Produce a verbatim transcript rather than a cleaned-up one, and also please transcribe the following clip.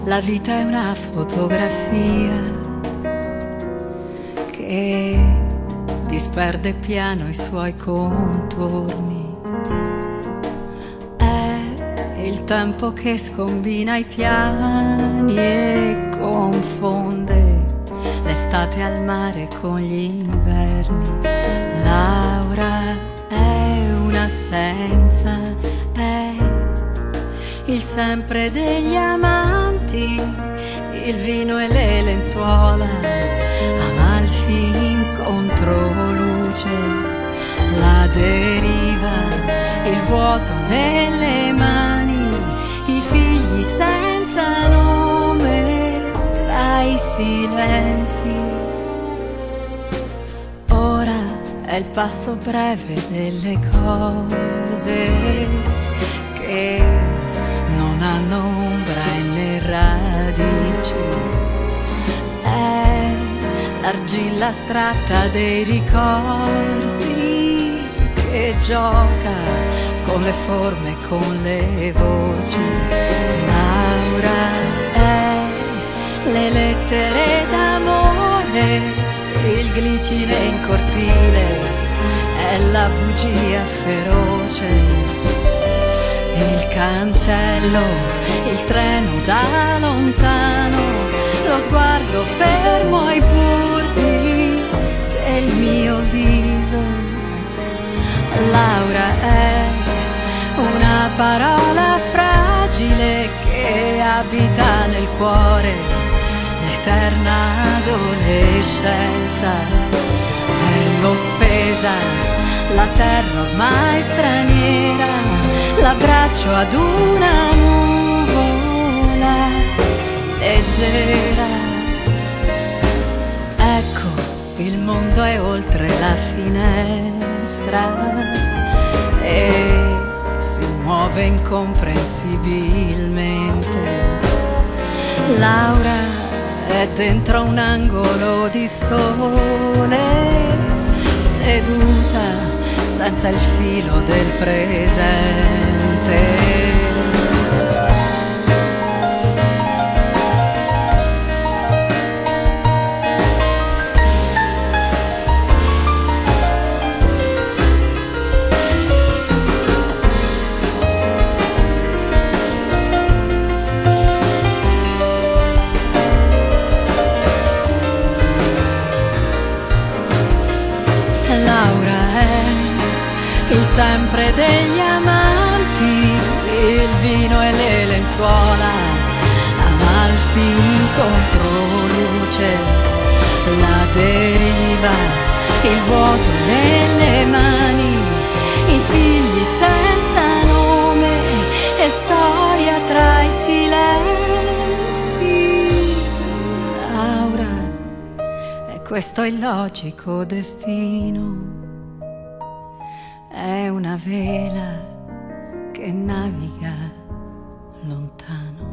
La vita è una fotografia che disperde piano i suoi contorni. È il tempo che scombina i piani e confonde l'estate al mare con gli inverni. Laura è un'assenza, è il sempre degli amanti, il vino e le lenzuola, Amalfi in controluce, la deriva, il vuoto nelle mani, i figli senza nome tra i silenzi. Ora è il passo breve delle cose che non hanno ombra e né radici. È l'argilla astratta dei ricordi che gioca con le forme e con le voci. Laura è le lettere d'amore, il glicine in cortile, è la bugia feroce, il cancello, il treno da lontano, lo sguardo fermo ai bordi del mio viso. Laura è una parola fragile che abita nel cuore, l'eterna adolescenza. È l'offesa, la terra ormai straniera, l'abbraccio ad una nuvola leggera. Ecco, il mondo è oltre la finestra e si muove incomprensibilmente. Laura è dentro un angolo di sole, seduta senza il filo del presente. Laura è il sempre degli amanti, il vino e le lenzuola, Amalfi in controluce, la deriva, il vuoto nelle mani, i figli senza nome e storia tra i silenzi. Laura, è questo illogico destino, è una vela che naviga lontano.